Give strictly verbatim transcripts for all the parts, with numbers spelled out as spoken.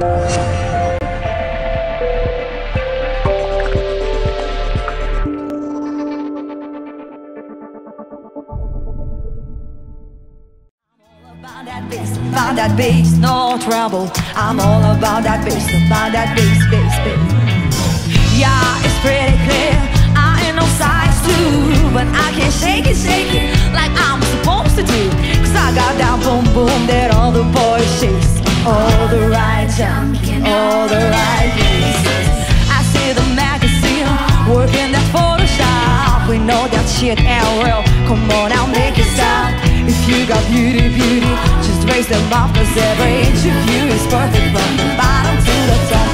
About that bass, no trouble. I'm all about that bass, about that bass, bass, bass. Yeah, it's pretty clear. I ain't no size two, but I can shake it, shake it like I'm supposed to do. Cause I got that boom boom that all the boys chase. All the right jump, all the right places. I see the magazine working that Photoshop. We know that shit ain't real. Come on now, make it stop. If you got beauty, beauty, just raise them up. Cause every inch of you is perfect from the bottom to the top.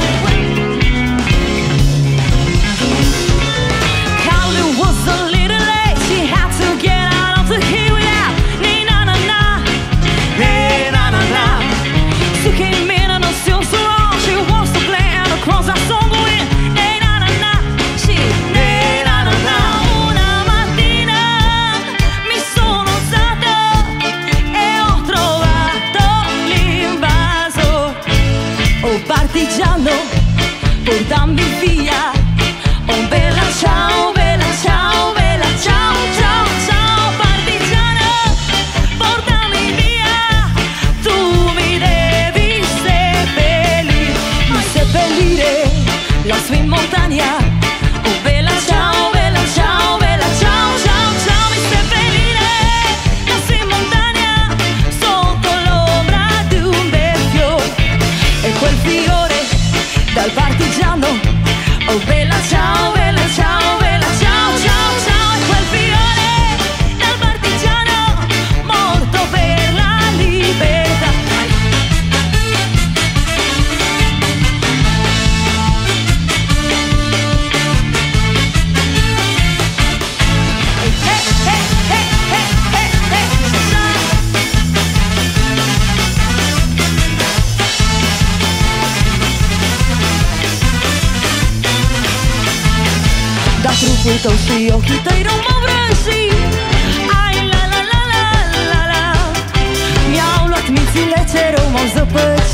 Carly was a little late. She had to get out of the heat without nee na na na, nee na na na. She came in and her silks are on. She wants to play and across that song going nee na na na. She nee na na na. Una mattina mi sono alzata e ho trovato l'invaso. Oh partigiano, portami via. Oh bella ciao, bella ciao, bella ciao, ciao, ciao. Partigiano, portami via. Tu mi devi seppellire, mi seppellire lassù in montagna. Oh bella ciao, bella ciao, bella ciao, ciao, ciao. Mi seppellire lassù in montagna sotto l'ombra di un bel fiore. E quel fiore dal partigiano. Oh bella ciao, bella ciao, bella ciao, ciao, ciao. E quel fiore dal partigiano morto per la libertà. Eh, eh, eh, eh, eh, eh, Da truputo si occhi dai romavrensi. Ai la la la la la la. Miau luat mințile ce rău m-au zăpăcit.